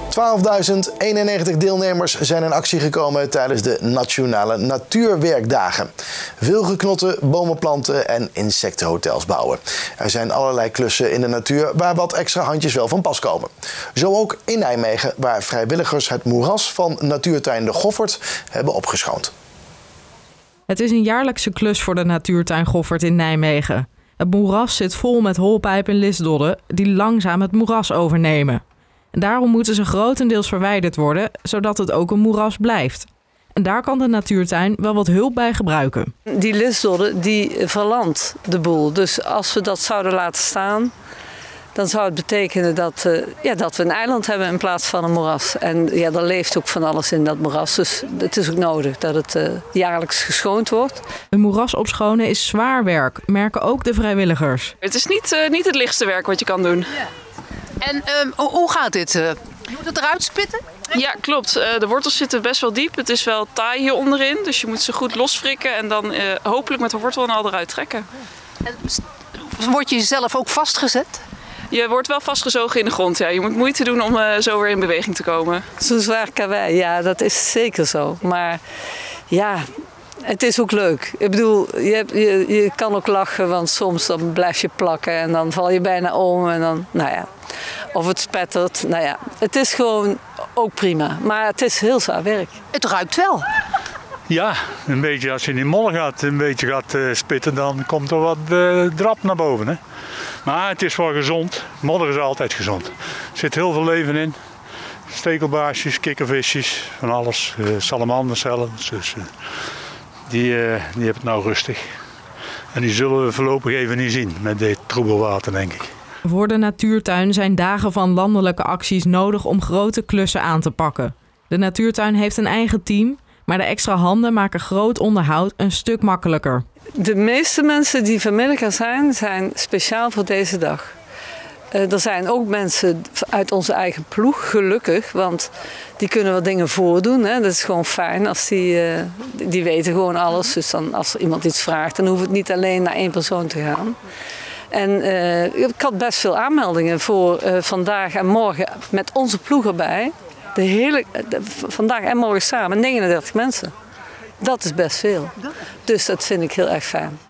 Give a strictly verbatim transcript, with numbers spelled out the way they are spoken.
twaalfduizend eenennegentig deelnemers zijn in actie gekomen tijdens de Nationale Natuurwerkdagen. Veel geknotten, bomen planten en insectenhotels bouwen. Er zijn allerlei klussen in de natuur waar wat extra handjes wel van pas komen. Zo ook in Nijmegen, waar vrijwilligers het moeras van Natuurtuin De Goffert hebben opgeschoond. Het is een jaarlijkse klus voor de Natuurtuin Goffert in Nijmegen. Het moeras zit vol met holpijp en lisdodden die langzaam het moeras overnemen. En daarom moeten ze grotendeels verwijderd worden, zodat het ook een moeras blijft. En daar kan de natuurtuin wel wat hulp bij gebruiken. Die lisdodden die verlamt de boel. Dus als we dat zouden laten staan, dan zou het betekenen dat, uh, ja, dat we een eiland hebben in plaats van een moeras. En ja, er leeft ook van alles in dat moeras. Dus het is ook nodig dat het uh, jaarlijks geschoond wordt. Een moeras opschonen is zwaar werk, merken ook de vrijwilligers. Het is niet, uh, niet het lichtste werk wat je kan doen. Ja. En uh, hoe gaat dit? Uh, je moet het eruit spitten? Ja, klopt. Uh, de wortels zitten best wel diep. Het is wel taai hier onderin. Dus je moet ze goed losfrikken en dan uh, hopelijk met de wortel en al eruit trekken. En word je zelf ook vastgezet? Je wordt wel vastgezogen in de grond. Ja. Je moet moeite doen om uh, zo weer in beweging te komen. Zo zwaar karwei, ja, dat is zeker zo. Maar ja, het is ook leuk. Ik bedoel, je, hebt, je, je kan ook lachen, want soms dan blijf je plakken en dan val je bijna om. En dan, nou ja, of het spettert. Nou ja, het is gewoon ook prima. Maar het is heel zwaar werk. Het ruikt wel. Ja, een beetje als je in die modder gaat, een beetje gaat uh, spitten, dan komt er wat uh, drap naar boven. Hè? Maar het is wel gezond. Modder is altijd gezond. Er zit heel veel leven in. Stekelbaarsjes, kikkervisjes, van alles. Uh, salamanders zelfs. Dus, uh, die, uh, die hebben het nou rustig. En die zullen we voorlopig even niet zien met dit troebel water, denk ik. Voor de natuurtuin zijn dagen van landelijke acties nodig om grote klussen aan te pakken. De natuurtuin heeft een eigen team, maar de extra handen maken groot onderhoud een stuk makkelijker. De meeste mensen die vrijwilliger zijn, zijn speciaal voor deze dag. Uh, er zijn ook mensen uit onze eigen ploeg, gelukkig, want die kunnen wat dingen voordoen. Hè. Dat is gewoon fijn, als die, uh, die weten gewoon alles. Dus dan, als er iemand iets vraagt, dan hoeft het niet alleen naar één persoon te gaan. En uh, ik had best veel aanmeldingen voor uh, vandaag en morgen met onze ploeg erbij. De hele, de, vandaag en morgen samen, negenendertig mensen. Dat is best veel. Dus dat vind ik heel erg fijn.